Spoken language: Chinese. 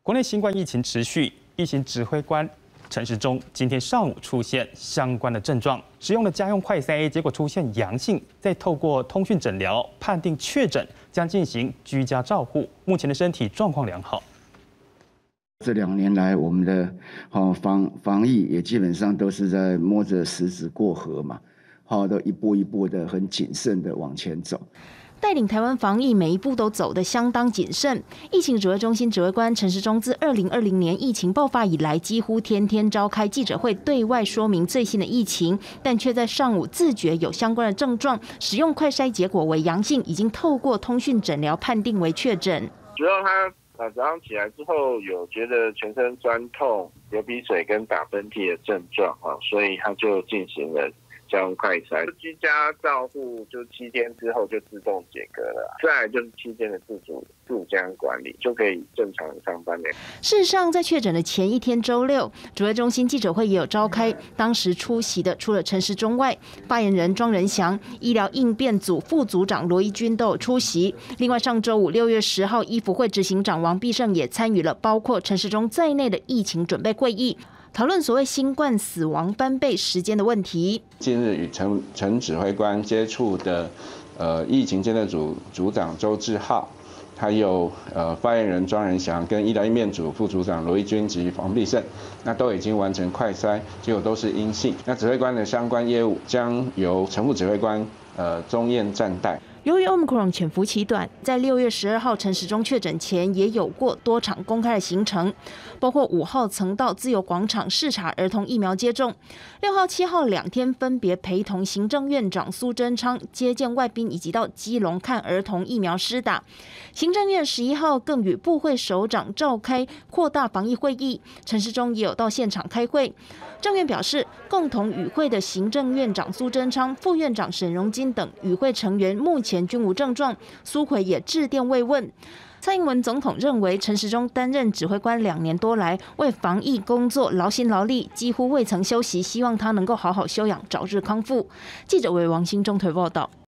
国内新冠疫情持续，疫情指挥官陈时中今天上午出现相关的症状，使用了家用快筛，结果出现阳性，再透过通讯诊疗判定确诊，将进行居家照护，目前的身体状况良好。 这2年来，我们的防疫也基本上都是在摸着石子过河嘛，都一步一步的很谨慎的往前走。 带领台湾防疫每一步都走得相当谨慎。疫情指挥中心指挥官陈时中自2020年疫情爆发以来，几乎天天召开记者会，对外说明最新的疫情，但却在上午自觉有相关的症状，使用快筛结果为阳性，已经透过通讯诊疗判定为确诊。 主要他早上起来之后有觉得全身酸痛、流鼻水跟打喷嚏的症状所以他就进行了家用快筛，居家照护就7天之后就自动解隔了，再来就是7天的自主健康管理，就可以正常上班了。 事实上，在确诊的前一天周六，指挥中心记者会也有召开，当时出席的除了陈时中外，发言人庄仁祥、医疗应变组副组长罗一军都有出席。另外，上周五6月10号，医福会执行长王必胜也参与了包括陈时中在内的疫情准备会议，讨论所谓新冠死亡翻倍时间的问题。 近日与陈指挥官接触的疫情监测组组长周志浩，还有发言人庄仁祥跟医疗应变组副组长罗一军及王必胜，那都已经完成快筛，结果都是阴性。那指挥官的相关业务将由陈副指挥官钟燕暂代。 由于 Omicron 潜伏期短，在6月12号陈时中确诊前，也有过多场公开的行程，包括5号曾到自由广场视察儿童疫苗接种，6号、7号2天分别陪同行政院长苏贞昌接见外宾，以及到基隆看儿童疫苗施打。行政院11号更与部会首长召开扩大防疫会议，陈时中也有到现场开会。政院表示，共同与会的行政院长苏贞昌、副院长沈荣金等与会成员目前均无症状，苏揆也致电慰问。蔡英文总统认为，陈时中担任指挥官2年多来，为防疫工作劳心劳力，几乎未曾休息，希望他能够好好休养，早日康复。记者为王兴中台报道。